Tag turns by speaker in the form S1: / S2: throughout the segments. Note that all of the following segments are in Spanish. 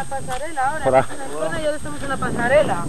S1: pasarela ahora.
S2: Hola.
S1: En la zona y ahora estamos en la pasarela.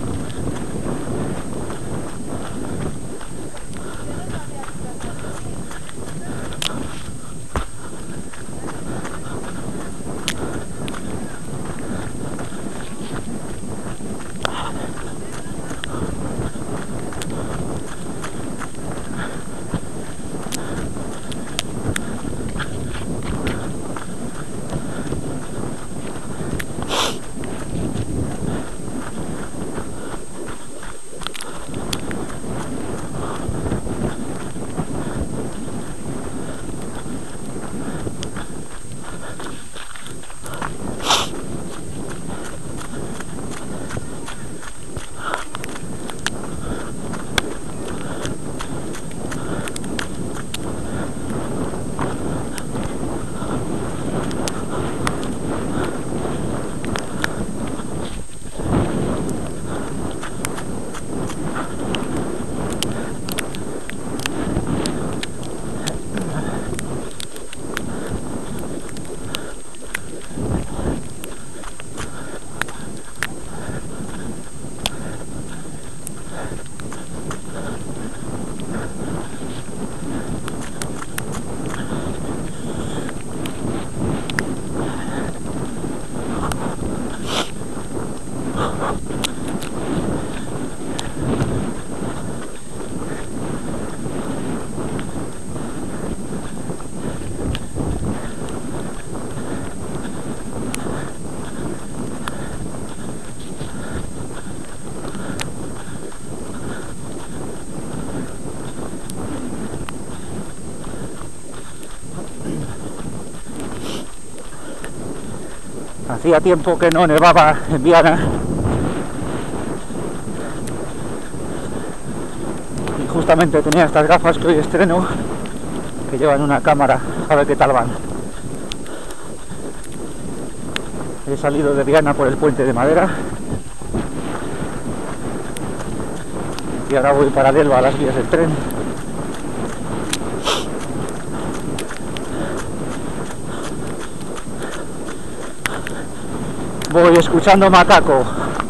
S2: Hacía tiempo que no nevaba en Viana y justamente tenía estas gafas que hoy estreno, que llevan una cámara, a ver qué tal van. He salido de Viana por el puente de madera y ahora voy paralelo a las vías del tren. Voy escuchando Macaco.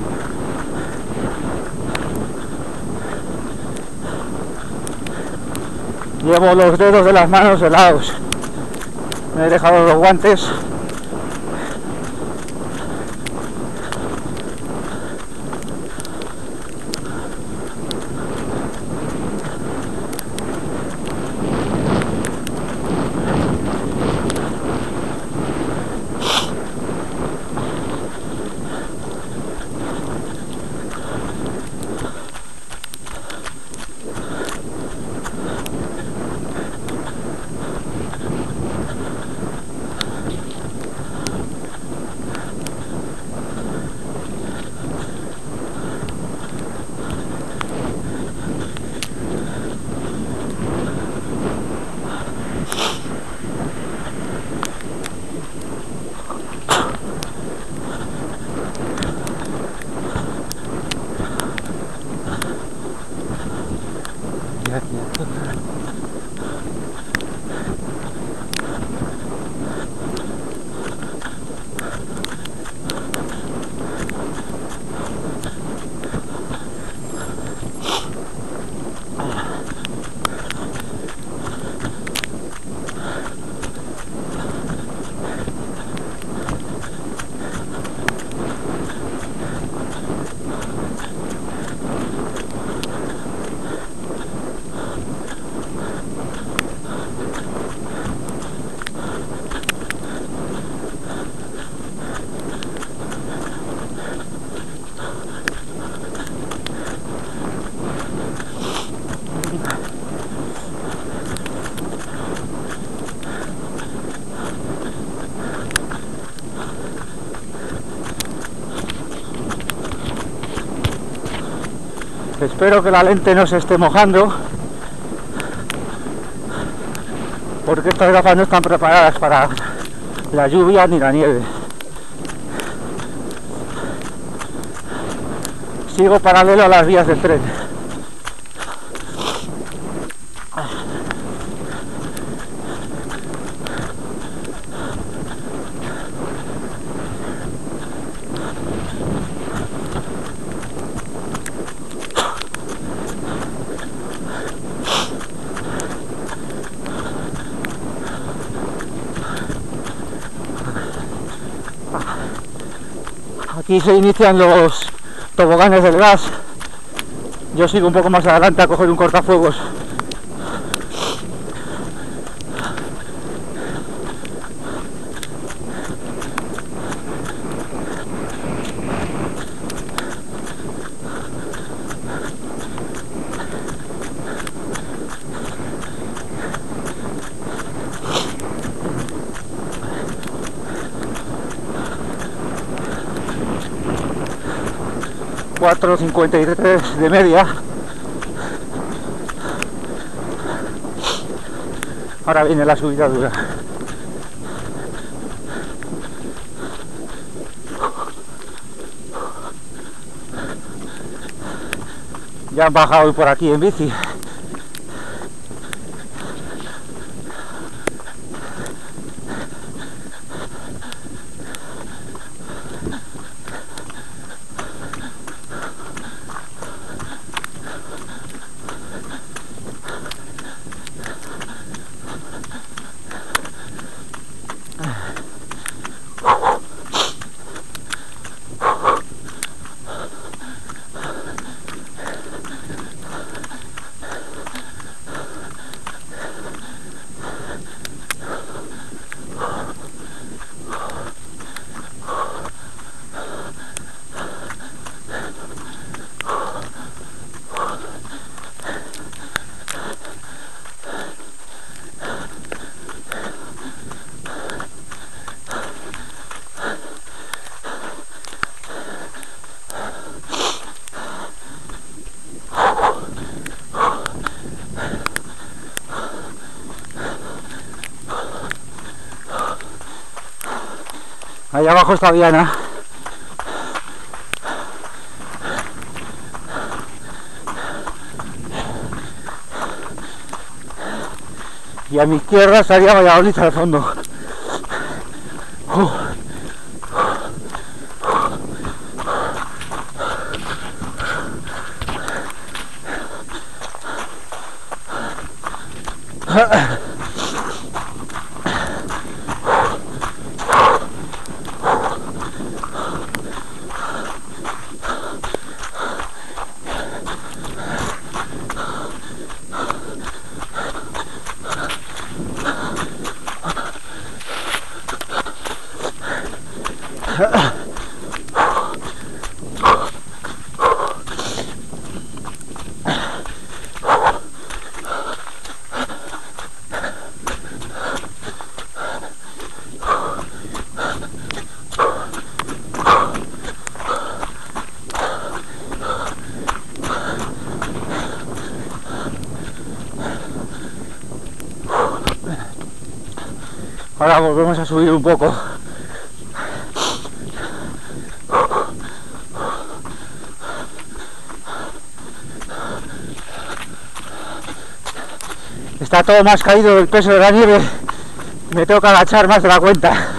S2: Llevo los dedos de las manos helados. Me he dejado los guantes. Espero que la lente no se esté mojando, porque estas gafas no están preparadas para la lluvia ni la nieve. Sigo paralelo a las vías del tren. Aquí se inician los toboganes del gas. Yo sigo un poco más adelante a coger un cortafuegos. ...4:53 de media. Ahora viene la subida dura. Ya han bajado hoy por aquí en bici. Allá abajo está Diana. Y a mi izquierda estaría Valladolid al fondo. Ahora volvemos a subir un poco. Está todo más caído del peso de la nieve. Me tengo que agachar más de la cuenta.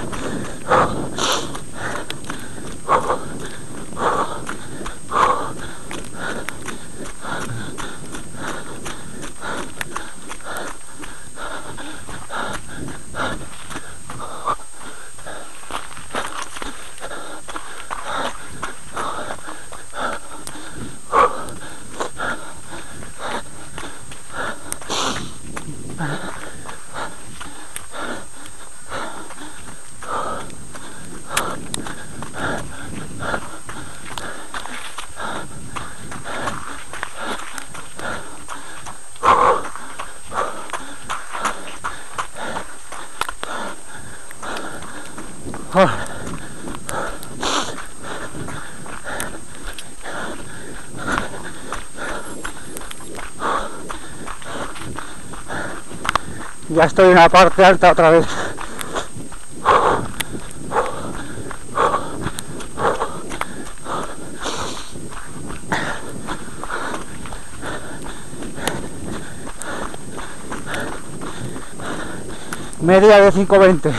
S2: Ya estoy en la parte alta otra vez. Media de 5:20.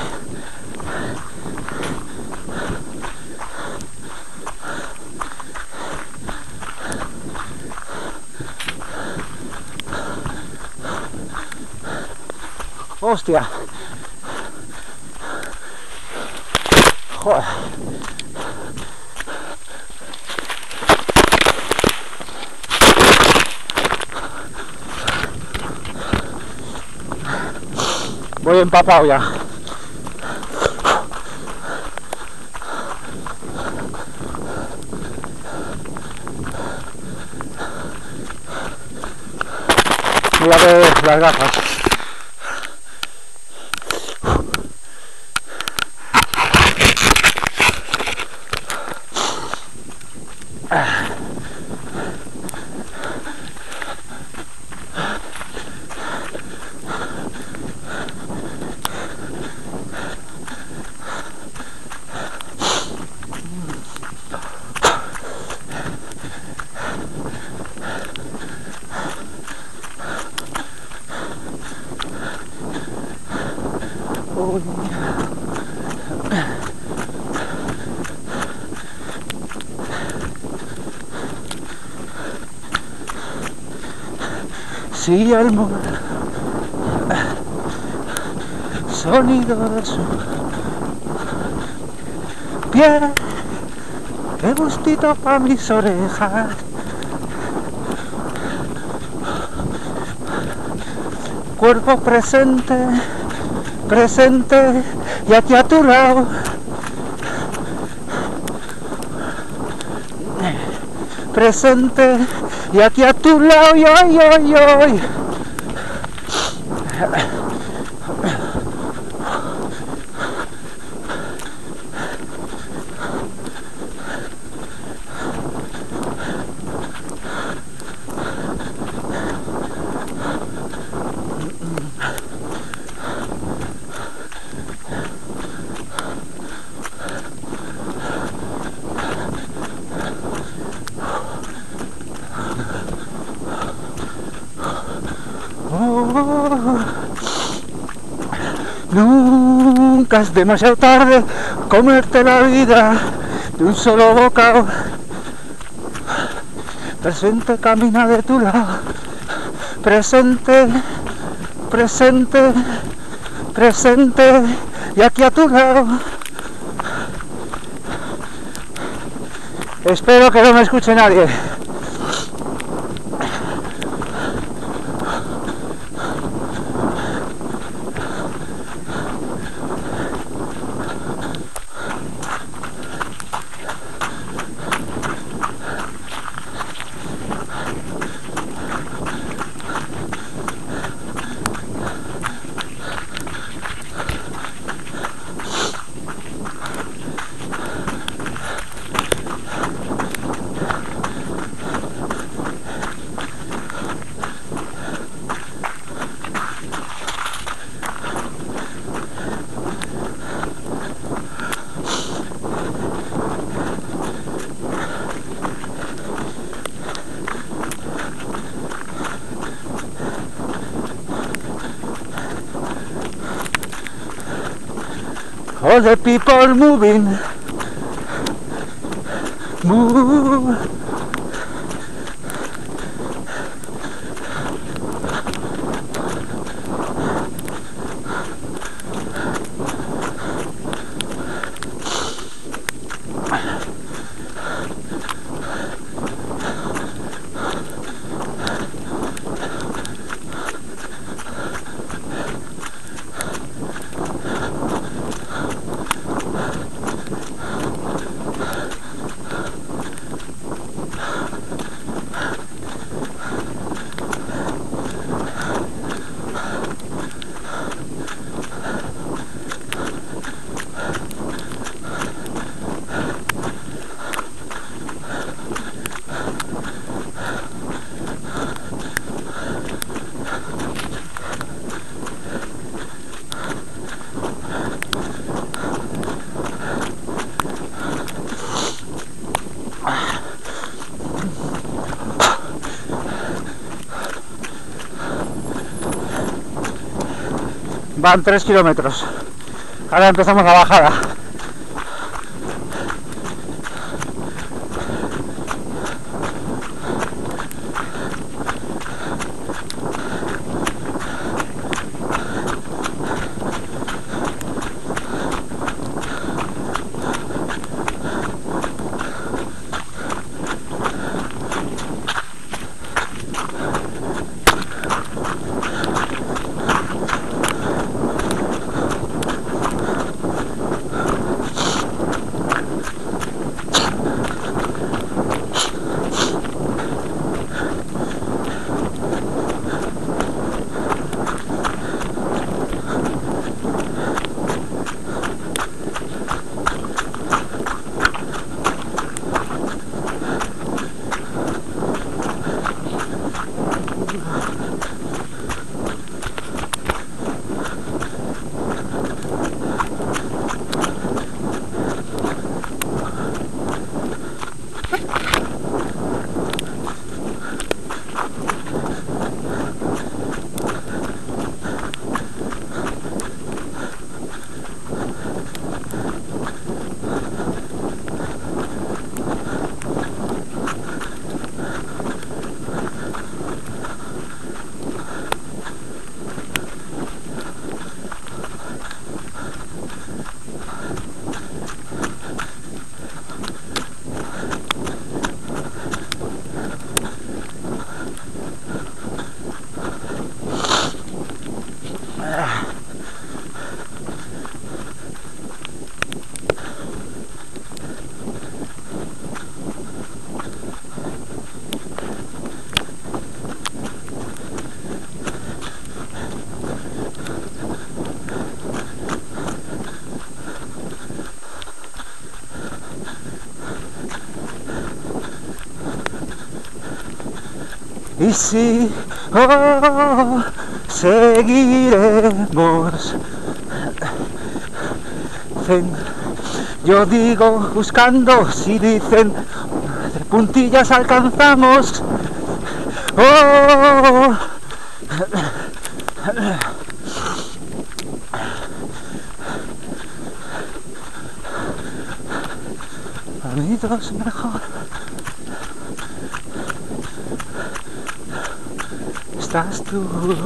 S2: Hostia. Joder. Voy empapado ya. Voy a ver las gafas. Sí, el mundo, sonido de su piel, qué gustito pa' mis orejas, cuerpo presente, presente, y aquí a tu lado, presente, y aquí a tu lado, yo. Nunca es demasiado tarde comerte la vida de un solo bocado. Presente camina de tu lado, presente, presente, presente, y aquí a tu lado. Espero que no me escuche nadie. All the people moving, move. Van 3 kilómetros. Ahora empezamos la bajada. Y si seguiremos, yo digo buscando, si dicen de puntillas alcanzamos. Unidos mejor. Estás tú.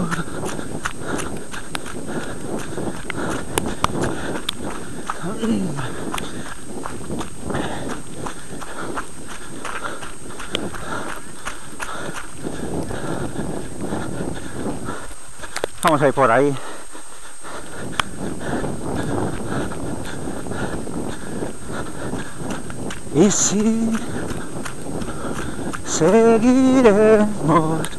S2: Vamos a ir por ahí. Y si seguiremos